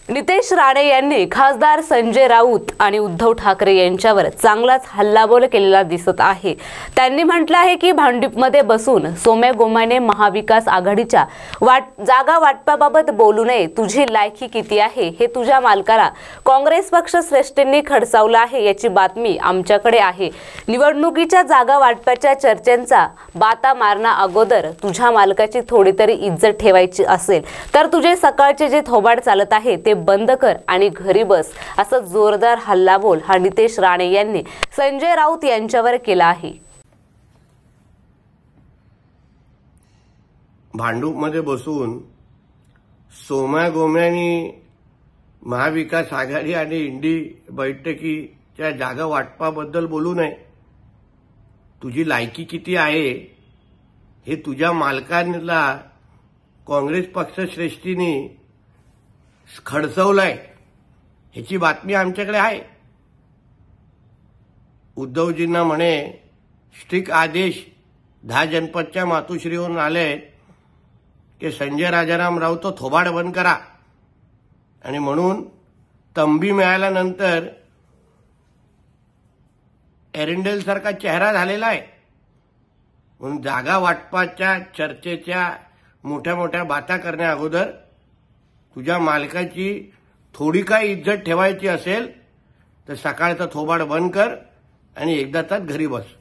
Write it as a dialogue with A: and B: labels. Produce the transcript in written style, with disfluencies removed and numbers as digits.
A: नितेश राणे यांनी खासदार संजय राऊत आणि उद्धव ठाकरे यांच्यावर चांगलाच हल्लाबोल केलेला दिसत आहे। त्यांनी म्हटलं आहे की भांडूपमध्ये बसून सोम्या गोमाने महाविकास आघाडीच्या जागा वाटपाबाबत बोलू नये। तुझी लायकी किती आहे हे तुझ्या मालकाला काँग्रेस पक्ष श्रेष्ठींनी खडसावलं आहे याची बातमी आमच्याकडे आहे। निवडणुकीच्या जागा वाटपाच्या चर्चेंचा बाता मारणा अगोदर तुझ्या मालकाची थोडी तरी इज्जत ठेवायची असेल तर तुझे सकाळचे जे थोबाड चालत आहे ते बंद कर आणि घरी बस, असं जोरदार हल्लाबोल हा नितेश राणे यांनी संजय राऊत यांच्यावर केला आहे।
B: भांडूपमध्ये बसून सोम्या गोम्यानी महाविकास आघाडी आणि इंडी बैठकीच्या जागा वाटपाबद्दल बोलू नये। तुझी लायकी किती आहे हे तुझ्या मालकाला काँग्रेस पक्ष श्रेष्ठींनी खडसवलंय ह्याची बातमी आमच्याकडे आहे। उद्धवजींना म्हणे स्ट्रिक्ट आदेश 10 जनपदच्या मातोश्रीवरून आले की संजय राजाराम राऊत तो थोबाड बंद करा, आणि म्हणून तंबी मिळाल्यानंतर एरंडेल सारखा चेहरा झालेला आहे। म्हणून जागा वाटपाच्या चर्चेच्या मोठ्या मोठ्या बाता करण्या अगोदर तुझ्या मालकाची थोडी काय इज्जत ठेवायची असेल तर सकाळचा थोबाड बंद कर आणि एकदा तर घरी बस।